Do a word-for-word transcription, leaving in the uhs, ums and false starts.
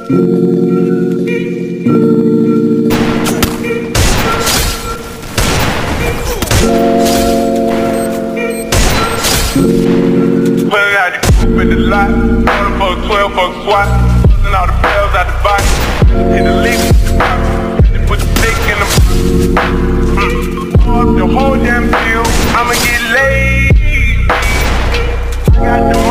twelve fuck swat, busting all the bells out the box. Hit the leaf, put the stick in them. Mm. Pour up the whole damn field, I'ma get laid. I got the